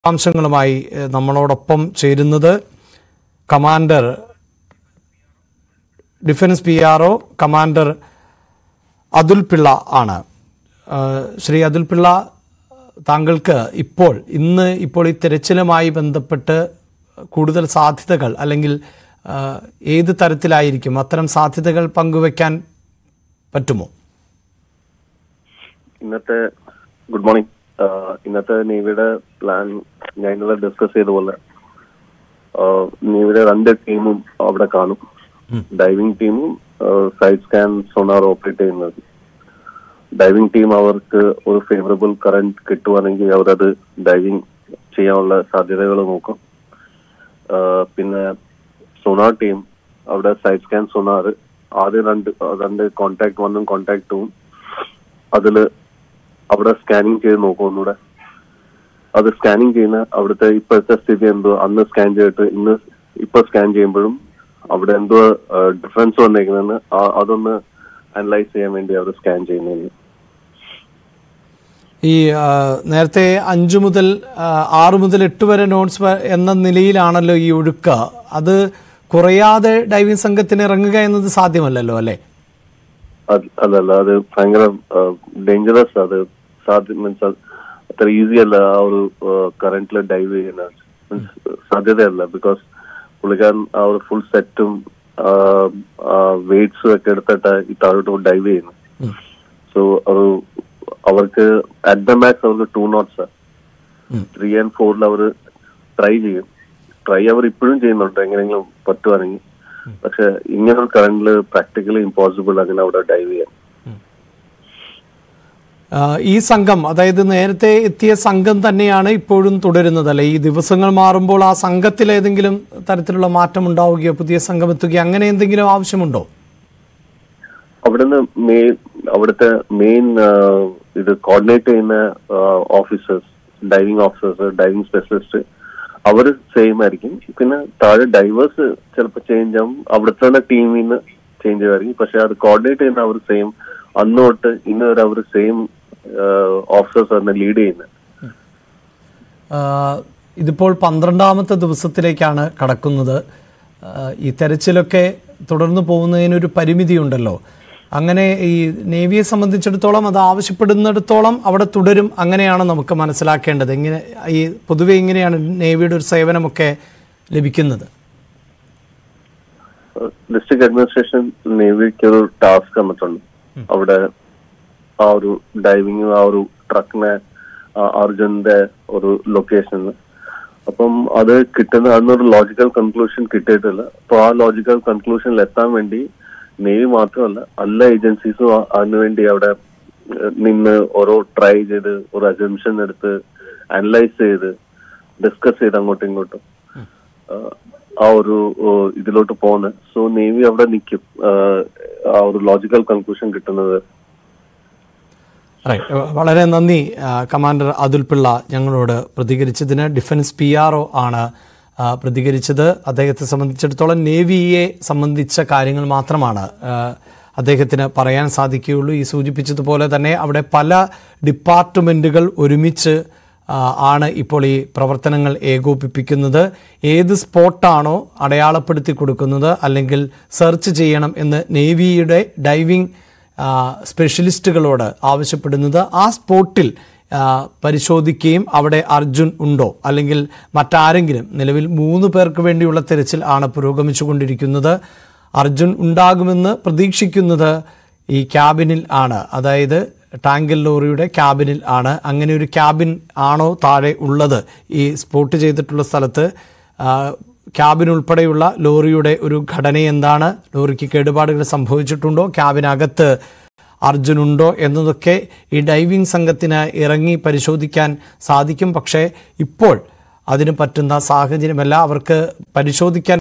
വിശദാംശങ്ങളുമായി നമ്മളോടൊപ്പം ചേരുന്നത് commander defence PRO commander Atul Pillai ആണ്. ശ്രീ അതുൽ പിള്ള, താങ്കൾക്ക് ഇപ്പോൾ ഈ തിരച്ചിലുമായി ബന്ധപ്പെട്ട് കൂടുതൽ സാധ്യതകൾ അല്ലെങ്കിൽ ഏത് തരത്തിലായിരിക്കും അത്തരം സാധ്യതകൾ പങ്കുവെക്കാൻ പറ്റുമോ? ഇന്നത്തെ ഗുഡ് മോർണിംഗ്. ഇന്നത്തെ നേവിയുടെ പ്ലാൻ ഞാൻ ഇന്നലെ ഡിസ്കസ് ചെയ്ത പോലെ നേവിയുടെ 2 ടീമും അവിടെ കാണും. ഡൈവിംഗ് ടീമും സൈഡ് സ്കാൻ സോണാർ ഓപ്പറേറ്റ് ചെയ്യുന്നത്. ഡൈവിംഗ് ടീം അവർക്ക് ഒരു ഫേവറബിൾ കറന്റ് കിട്ടുവാണെങ്കിൽ അവരത് ഡൈവിംഗ് ചെയ്യാനുള്ള സാധ്യതകൾ നോക്കും. പിന്നെ സോണാർ ടീം അവിടെ സൈഡ് സ്കാൻ സോണാർ ആദ്യം രണ്ട് കോൺടാക്ട് 1ഉം കോൺടാക്ട് 2ഉം അതില് അവിടെ സ്കാനിങ് ചെയ്ത് നോക്കും. ഒന്നുകൂടെ അത് സ്കാനിങ് ചെയ്യുന്ന അവിടുത്തെ ഇപ്പോഴത്തെ സ്ഥിതി എന്തോ അന്ന് സ്കാൻ ചെയ്തിട്ട് ഇപ്പൊ സ്കാൻ ചെയ്യുമ്പോഴും അവിടെ എന്തോ ഡിഫറൻസ് വന്നേക്കുന്നതെന്ന് അതൊന്ന് അനലൈസ് ചെയ്യാൻ വേണ്ടി അവർ സ്കാൻ ചെയ്യുന്നതിന്. ഈ നേരത്തെ 5 മുതൽ 6 മുതൽ 8 വരെ നോട്ട്സ് എന്ന നിലയിലാണല്ലോ ഈ ഒഴുക്ക്. അത് കുറയാതെ ഡൈവിംഗ് സംഘത്തിന് ഇറങ്ങുക എന്നത് സാധ്യമല്ലല്ലോ, അല്ലേ? അല്ലല്ല, അത് ഭയങ്കര ഡേഞ്ചറസ്. അത് മീൻസ് അത്ര ഈസി അല്ല ആ ഒരു കറന്റിൽ ഡൈവ് ചെയ്യുന്ന സാധ്യതയല്ല. ബിക്കോസ് പുള്ളിക്കാരൻ ആ ഒരു ഫുൾ സെറ്റും വെയിറ്റ്സും ഒക്കെ എടുത്തിട്ട് ഈ താഴോട്ട് ഡൈവ് ചെയ്യുന്നു. സോ അവർക്ക് അറ്റ് ദ മാക്സ് അവർക്ക് 2 knots 3 and 4 അവർ ട്രൈ ചെയ്യും. അവർ ഇപ്പോഴും ചെയ്യുന്നുണ്ട് എങ്ങനെയെങ്കിലും പറ്റുവാണെങ്കിൽ. പക്ഷെ ഇങ്ങനെ കറന്റില് പ്രാക്ടിക്കലി ഇമ്പോസിബിൾ അങ്ങനെ അവിടെ ഡൈവ് ചെയ്യാൻ. ഈ സംഘം, അതായത് നേരത്തെ എത്തിയ സംഘം തന്നെയാണ് ഇപ്പോഴും തുടരുന്നത്, അല്ലെ? ഈ ദിവസങ്ങൾ മാറുമ്പോൾ ആ സംഘത്തിൽ ഏതെങ്കിലും തരത്തിലുള്ള മാറ്റം ഉണ്ടാവുകയോ പുതിയ സംഘം എത്തുകയോ അങ്ങനെ എന്തെങ്കിലും ആവശ്യമുണ്ടോ? അവിടുത്തെ മെയിൻ ഇത് കോർഡിനേറ്റ് ചെയ്യുന്ന officers, diving officers, diving specialist അവർ സെയിം ആയിരിക്കും. പിന്നെ താഴെ ഡൈവേഴ്സ് ചിലപ്പോൾ ചേഞ്ച് ആവും. അവിടുത്തെ തന്നെ ടീമിൽ നിന്ന് ചേഞ്ച് ആയിരിക്കും. പക്ഷെ അത് കോർഡിനേറ്റ് ചെയ്യുന്ന അവർ സെയിം. അന്ന് തൊട്ട് ഇന്ന് വരെ അവർ സെയിം ഓഫീസേഴ്സ് തന്നെ ലീഡ് ചെയ്യുന്നത്. ഇതിപ്പോൾ 12ാമത്തെ ദിവസത്തിലേക്കാണ് കടക്കുന്നത്. ഈ തെരച്ചിലൊക്കെ തുടർന്ന് പോകുന്നതിനൊരു പരിമിതിയുണ്ടല്ലോ. അങ്ങനെ ഈ നേവിയെ സംബന്ധിച്ചിടത്തോളം അത് ആവശ്യപ്പെടുന്നിടത്തോളം അവിടെ തുടരും, അങ്ങനെയാണ് നമുക്ക് മനസ്സിലാക്കേണ്ടത്. പൊതുവെ ഇങ്ങനെയാണ് നേവിയുടെ ഒരു സേവനമൊക്കെ ലഭിക്കുന്നത്. ഡിസ്ട്രിക്ട് അഡ്മിനിസ്ട്രേഷൻ നേവിക്ക് ഒരു ടാസ്ക് തന്നിട്ടുണ്ട്. അവിടെ ആ ഒരു ഡൈവിംഗ്, ആ ഒരു ട്രക്കിനെ അർജുന്റെ ഒരു ലൊക്കേഷനിൽ. അപ്പം അത് അതിനൊരു ലോജിക്കൽ കൺക്ലൂഷൻ കിട്ടിയിട്ടില്ല. അപ്പൊ ആ ലോജിക്കൽ കൺക്ലൂഷനിൽ എത്താൻ വേണ്ടി നേവി മാത്രമല്ല എല്ലാ ഏജൻസീസും അതിനുവേണ്ടി അവിടെ നിന്ന് ഓരോ ട്രൈ ചെയ്ത് ഒരു അസംഷൻ എടുത്ത് അനലൈസ് ചെയ്ത് ഡിസ്കസ് ചെയ്ത് അങ്ങോട്ടും ഇങ്ങോട്ടും ആ ഒരു ഇതിലോട്ട് പോകുന്നത്. സോ നേവി അവിടെ നിൽക്കും ആ ഒരു ലോജിക്കൽ കൺക്ലൂഷൻ കിട്ടുന്നത്. വളരെ നന്ദി കമാൻഡർ അതുൽ പിള്ള ഞങ്ങളോട് പ്രതികരിച്ചതിന്. ഡിഫൻസ് PRO ആണ് പ്രതികരിച്ചത്. അദ്ദേഹത്തെ സംബന്ധിച്ചിടത്തോളം നേവിയെ സംബന്ധിച്ച കാര്യങ്ങൾ മാത്രമാണ് അദ്ദേഹത്തിന് പറയാൻ സാധിക്കുകയുള്ളൂ. ഈ സൂചിപ്പിച്ചതുപോലെ തന്നെ അവിടെ പല ഡിപ്പാർട്ട്മെൻറ്റുകൾ ഒരുമിച്ച് ആണ് ഇപ്പോൾ ഈ പ്രവർത്തനങ്ങൾ ഏകോപിപ്പിക്കുന്നത്. ഏത് സ്പോട്ടാണോ അടയാളപ്പെടുത്തി കൊടുക്കുന്നത് അല്ലെങ്കിൽ സെർച്ച് ചെയ്യണം എന്ന് നേവിയുടെ ഡൈവിംഗ് സ്പെഷ്യലിസ്റ്റുകളോട് ആവശ്യപ്പെടുന്നത്, ആ സ്പോട്ടിൽ പരിശോധിക്കുകയും അവിടെ അർജുൻ ഉണ്ടോ അല്ലെങ്കിൽ മറ്റാരെങ്കിലും, നിലവിൽ 3 പേർക്ക് വേണ്ടിയുള്ള തെരച്ചിൽ ആണ് പുരോഗമിച്ചുകൊണ്ടിരിക്കുന്നത്. അർജുൻ ഉണ്ടാകുമെന്ന് പ്രതീക്ഷിക്കുന്നത് ഈ ക്യാബിനിൽ ആണ്, അതായത് ടാങ്കൽ ലോറിയുടെ ക്യാബിനിൽ ആണ്. അങ്ങനെ ഒരു ക്യാബിൻ ആണോ താഴെ ഉള്ളത് ഈ സ്പോട്ട് ചെയ്തിട്ടുള്ള സ്ഥലത്ത്? ക്യാബിൻ ഉൾപ്പെടെയുള്ള ലോറിയുടെ ഒരു ഘടന എന്താണ്? ലോറിക്ക് കേടുപാടുകൾ സംഭവിച്ചിട്ടുണ്ടോ? ക്യാബിനകത്ത് അർജുനുണ്ടോ എന്നതൊക്കെ ഈ ഡൈവിംഗ് സംഘത്തിന് ഇറങ്ങി പരിശോധിക്കാൻ സാധിക്കും. പക്ഷേ ഇപ്പോൾ അതിന് പറ്റുന്ന സാഹചര്യമല്ല. അവർക്ക് പരിശോധിക്കാൻ